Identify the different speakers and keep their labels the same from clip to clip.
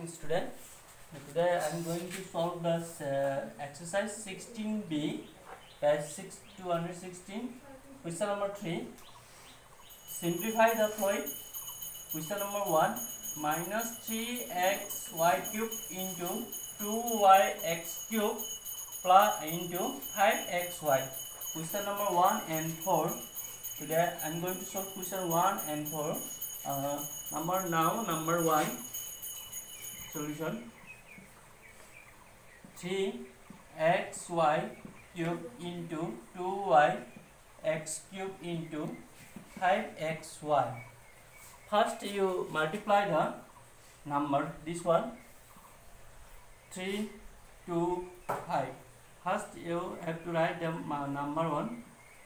Speaker 1: Student, today I am going to solve this exercise 16b, page 216, question number 3. Simplify the following. Question number 1, minus 3xy cube into 2yx cube plus into 5xy. Question number 1 and 4. Today I am going to solve question 1 and 4. Number 1. Solution: 3xy cube into 2yx cube into 5xy. First you multiply the number, this one 3, 2, 5. First you have to write the number one,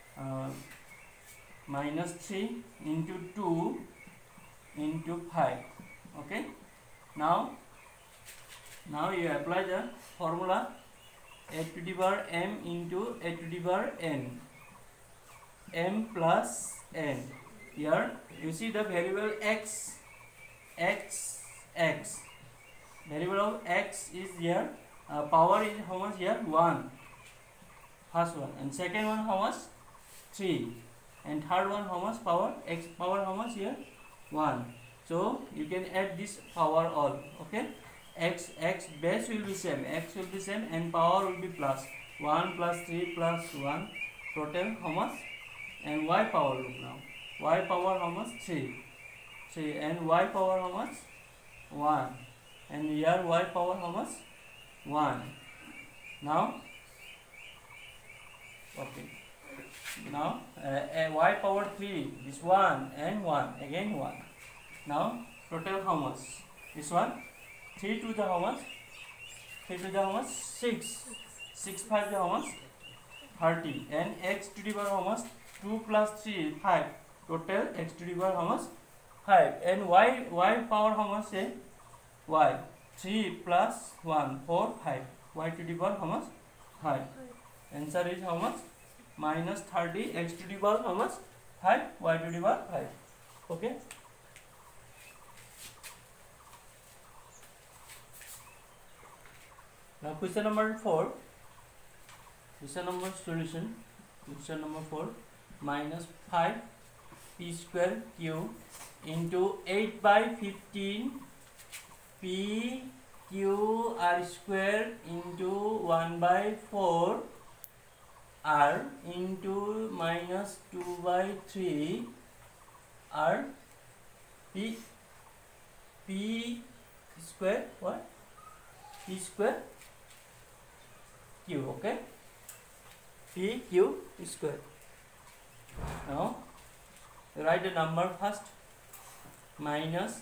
Speaker 1: minus 3 into 2 into 5. Okay, now you apply the formula a to the power m into a to the power n, m plus n. Here you see the variable x. Variable of x is here, power is how much here? 1. First one, and second one how much? 3, and third one how much? Power x power how much here? 1. So you can add this power all. Okay, x base will be same, and power will be plus 1 plus 3 plus 1, total how much? And y power, look now, y power how much? 3, and y power how much? 1, and here y power how much? 1. Now okay, now y power 3, this 1 and 1, again 1. Now total how much? This one 3 to the how much? 3 to the how much? 6. 6 5 the how much? 30. And x to the power how much? 2 plus 3 5. Total x to the power how much? 5. And y power how much? Say y 3 plus 1 4 5. Y to the power how much? 5. Answer is how much? Minus 30. X to the power how much? 5. Y to the power 5. Okay. Now question number 4. Question number solution. Question number 4. Minus 5 p square q into 8 by 15 p q r square into 1 by 4 r into minus 2 by 3 r p square, what? P square q. Okay, p q square. Now write the number first. Minus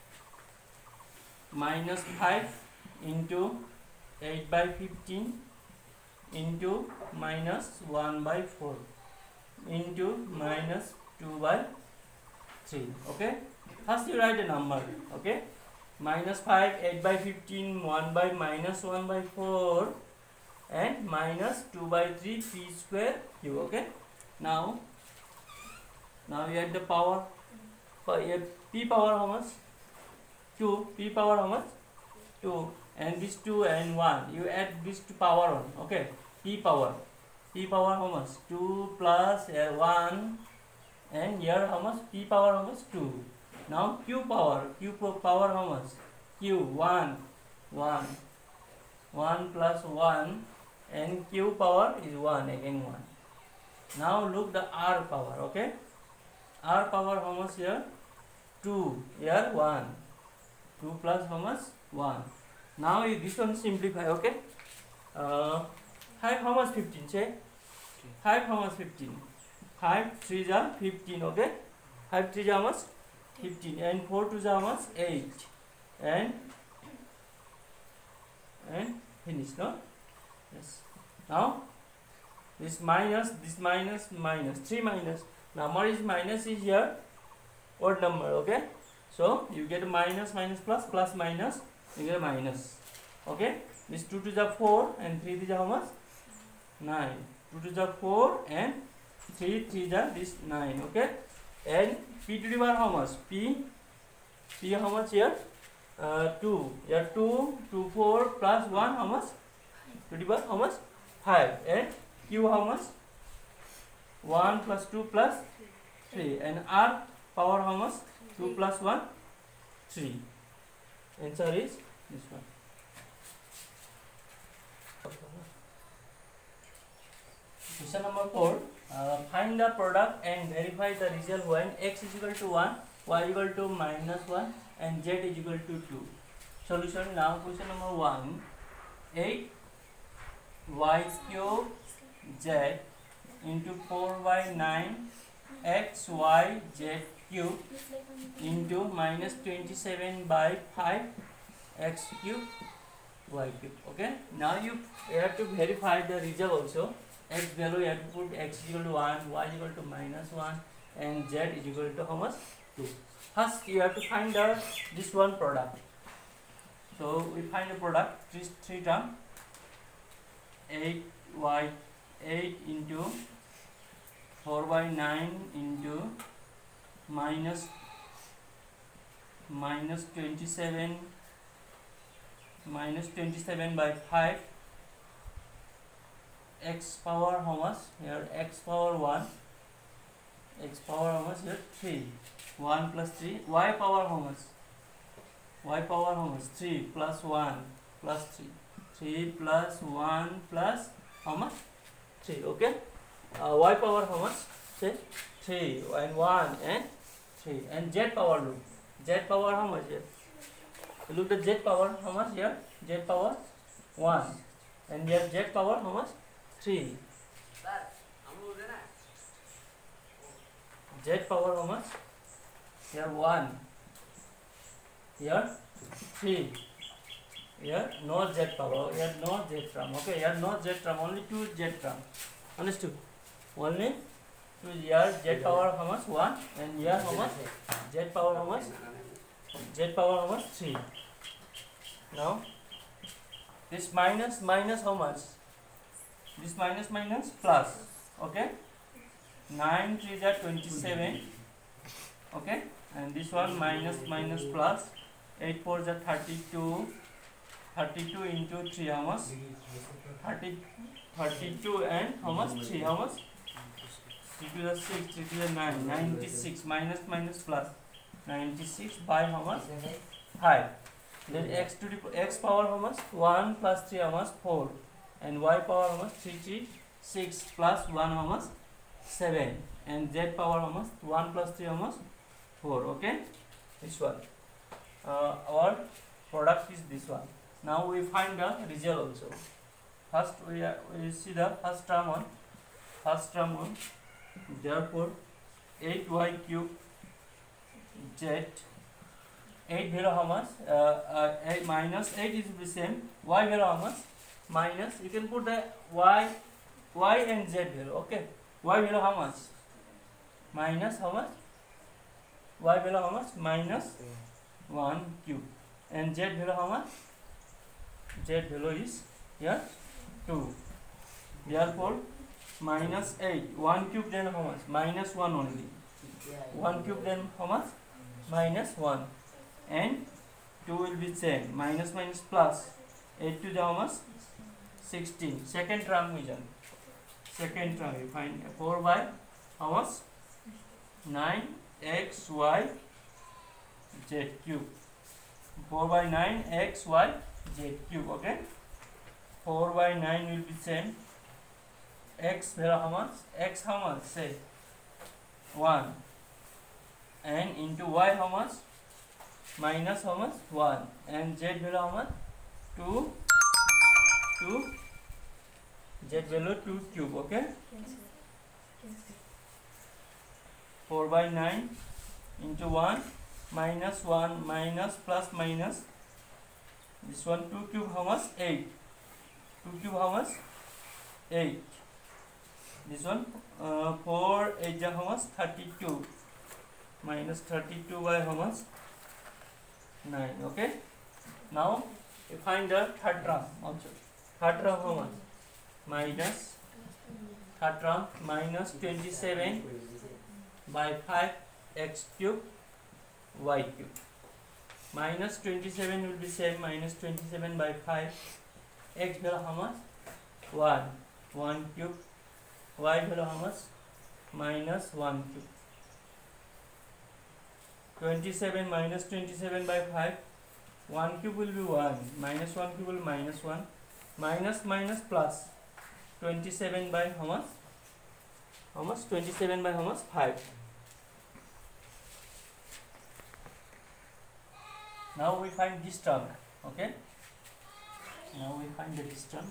Speaker 1: 5 into 8 by 15 into minus 1 by 4 into minus 2 by 3. Okay, first you write the number. Okay, minus 5, 8 by 15, 1 by minus 1 by 4 and minus 2 by 3 p square q. Okay, now you add the power. P power how much? 2. P power how much? 2. And this 2 and 1, you add this to power 1. Okay, P power how much? 2 plus 1, and here how much? P power how much? 2. Now Q power how much? Q 1 plus 1, and Q power is 1, again 1. Now look the R power. Okay, R power how much here? 2, here 1. 2 plus how much? 1. Now this one simplify. Okay, 5 how much? 15. Say 5 how much? 15. 5 3 are 15. Okay, 5 3 how much? 15, and 4 2 how much? 8, and finish. No? Yes. Now this minus 3 minus. Number is minus is here odd number. Okay, so you get minus plus minus, you get a minus. Okay, this 2 to the 4 and 3 to the how much? 9. 2 to the 4 and 3 to the this 9. Okay, and p to the power how much? P how much here? 2. Here 2 4 plus 1 how much? 2 to the power how much? 5. And Q how much? 1 plus 2 plus 3. And R power how much? 2 plus 1 3. Answer is this one. Question number 4. Find the product and verify the result when x is equal to 1, y is equal to minus 1 and z is equal to 2. Solution. Now question number 1. 8 y cube z into 4 by 9 x y z cube into minus 27 by 5 x cube y cube. Okay. Now you have to verify the result also. X value you have to put x is equal to 1, y is equal to minus 1 and z is equal to how much? 2. First you have to find this one product. So we find the product, three term. 8 into 4 by 9 into minus 27 by 5 x power how much? Here x power 1, x power how much? Here 3, 1 plus 3, y power how much? Y power how much? 3 plus 1 plus 3, 3 plus 1 plus how much? 3. Okay. Y power how much? Say 3 and 1 and 3. And z power, look, z power how much here? Look the z power how much here? Z power 1 and here z power how much? 3. Z power how much? Here 1, here 3. Here no z power, here no z term. Okay, here no z term, only 2 z term. Understood? Only 2. Here z power how much? 1 and here how much? Z power how much? Z power how much? 3. Now this minus how much? This minus plus. Okay. 9 3s are 27. Okay. And this one minus plus. 8 4s are 32. 32 into 3 how much? 32 and how much? 3 how much? 3 to the 6, 3 to the 9, 96 minus plus 96 by how much? 5. Then x to the x power how much? 1 plus 3 how much? 4. And y power how much? 3 6 plus 1 how much? 7. And z power how much? 1 plus 3 how much? 4. Okay. This one. Our product is this one. Now we find the result also. First we see the first term one. Therefore 8y cube z, 8 value how much? 8 minus 8 is the same. Y value how much? Minus, you can put the y and z value. Okay. Y value how much? Minus how much? Y value how much? Minus 1 cube. And z value how much? Z value is here 2. Therefore minus 8. 1 cube then how much? Minus 1 only. 1 cube then how much? Minus 1. And 2 will be same. Minus plus. 8 to the how much? 16. Second term we done. Second term we find 4 by how much? 9 x y z cube. 4 by 9 x y z cube. Okay. 4 by 9 will be same. X value how much? X how much? Say 1. And into y how much? Minus how much? 1. And z value how much? 2. Z value 2 cube. Okay. 4 by 9 into 1 minus 1 minus plus minus. This one 2 cube how much? 8. 2 cube how much? 8. This one 4 8 how much? 32. Minus 32 by how much? 9. Okay. Now you find the third term also. Third term how much? Minus third term minus 27 by 5 x cube y cube. minus 27 will be same, minus 27 by 5. X value how much? 1. 1 cube. Y value how much? Minus 1 cube. 27 minus 27 by 5. 1 cube will be 1. Minus 1 cube will be minus 1. Minus minus plus. 27 by how much? How much? 27 by how much? 5. Now we find this term. Okay. Now we find this term.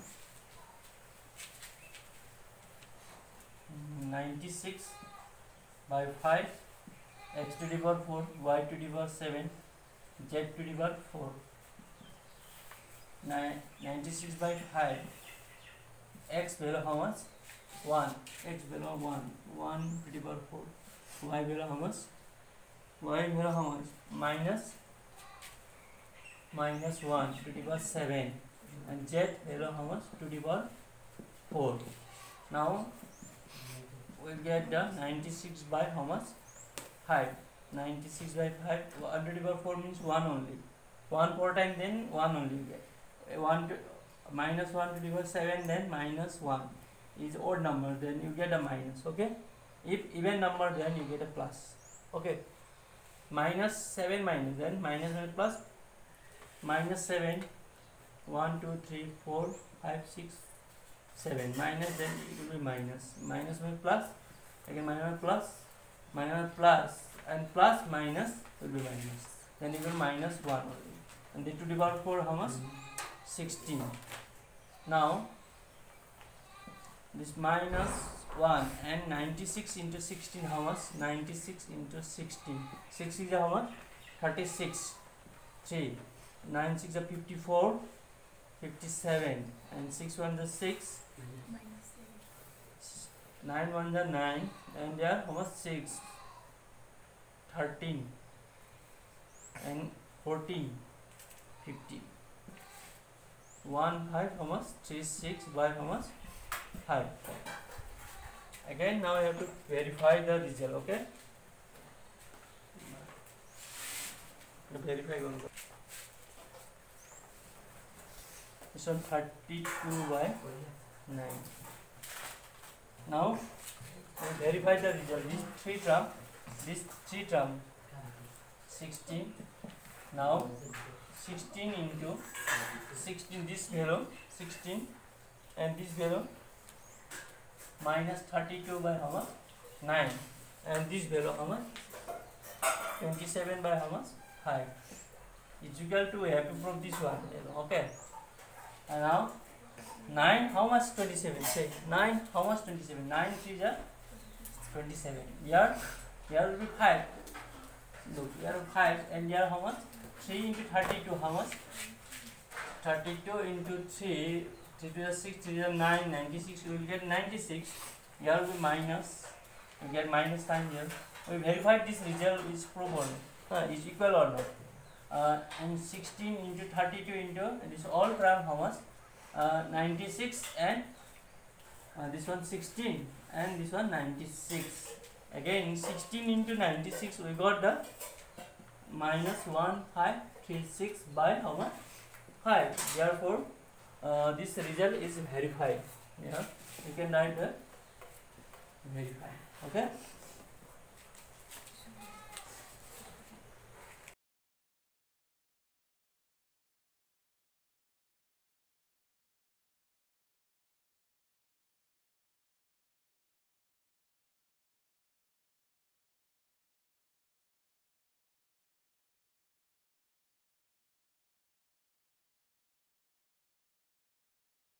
Speaker 1: 96 by 5, x to the power 4, y to the power 7, z to the power 4. 96 by 5, x value how much? 1. X value 1. 1 to the power 4. Y value how much? Y value how much? Minus 1 to the power 7. And z value how much? To the power 4. Now we get the 96 by how much? 5. 96 by 5 under the power 4 means 1 only. 1 4 times, then 1 only you get. Minus 1 to the power 7, then minus 1 is odd number, then you get a minus. Okay. If even number, then you get a plus. Okay. Minus 7 minus, then minus and plus. Minus 7, 1 2 3 4 5 6 7, minus, then it will be minus. Minus means plus, again minus plus, and plus minus will be minus. Then it will minus 1 only. And the to the power 4 how much? 16. Now this minus 1 and 96 into 16 how much? 96 into 16. 6 is how much? 36. 3. 9 6 is 54. 57. And 6 1 is 6. 9 1 is 9. And there how much? 6. 13. And 14. 50. 1 5 how much? 3 6 by how much? 5. Again now I have to verify the result. Okay. Verify one. This one 32 by 9. Now I verify the result. This three term 16. Now 16 into 16, this value 16, and this value minus 32 by how much? 9, and this value how much? 27 by how much? 5. It's equal to, we have to prove this one. Okay. And now 9 how much? 27. Say 9 how much? 27. 9 is 27. Here will be 5. Look, here 5, and here how much? 3 into 32 how much? 32 into 3, 3 to the 6, 3 to the 9, 96, we will get 96. Here will be minus, we get minus sign here. We verified this result is proven, is equal or not. And 16 into 32 into this all term how much? 96, and this one 16, and this one 96. Again 16 into 96 we got the minus 1536 by how much? 5. Therefore this result is verified. Yeah, you can write the verify. Okay.